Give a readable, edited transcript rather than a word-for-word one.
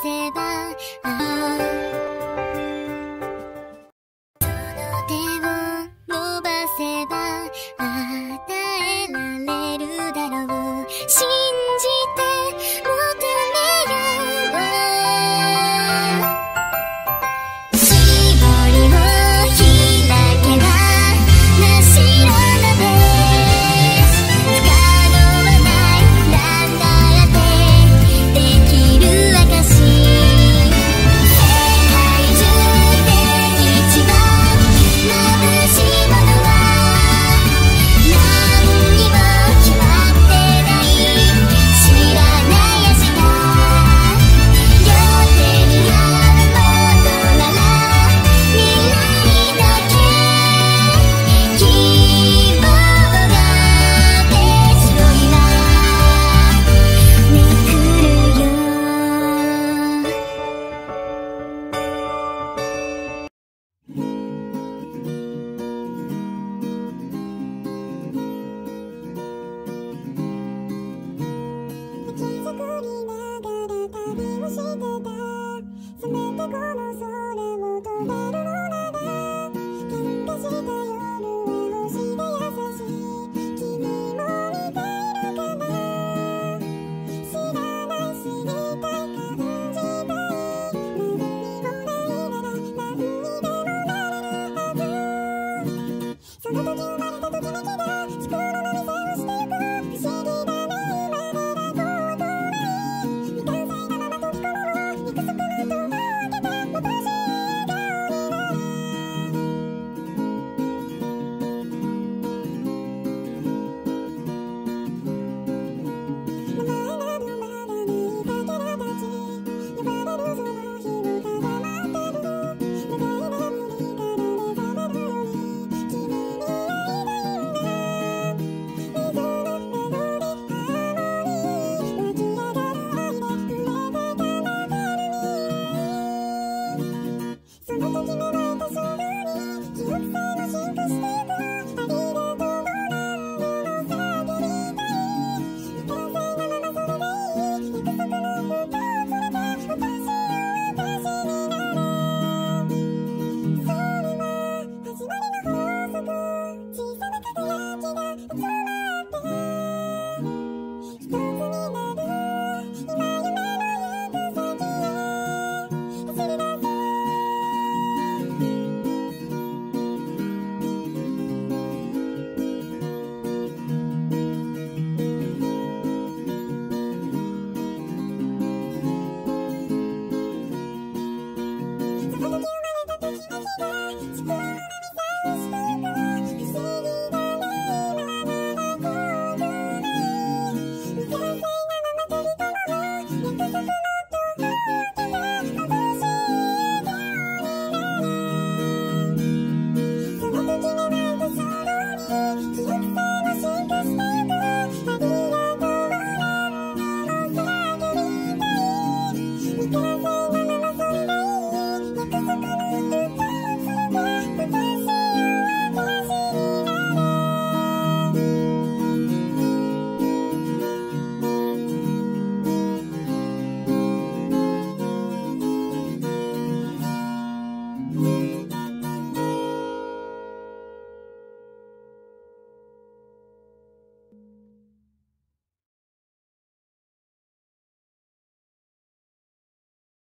せば手を伸ばせば与えられるだろう信じて求めよう絞りを開けば真っ白なベース不可能はないなんだってできる証世界中で一番眩しいものは何にも決まってない知らない明日両手にあるものなら未来だけ希望が手白いなめくるよ気づくりながら旅をしてたせめてこの空を飛べるのなら喧嘩した夜は星で優しい君も見ているかな知らない知りたい感じたい何にもないなら何にでもなれるはずその時生まれたときめきが思考の店をしてゆく不思議だね今ならこうとない未完成なまま飛び込む約束のドアを開けて新しい笑顔になる名前などまだないかけらたち呼ばれるその日をただ待ってる長い眠りから目覚めるように君に会いたいんだリズムメロディハーモニー湧き上がる愛で触れて奏でる未来そのとき芽生えた衝動に記憶さえも進化していくありがとうも何度も叫びたい未完成なままそれでいい約束の蓋を取れて私の私になれそれは始まりの法則小さな輝きが集まって一つになる今夢の行く先へ走り出そうその時生まれたときめきが思考の波さをしてゆく不思議だね今ならこうとない未完成なまま飛び込む約束の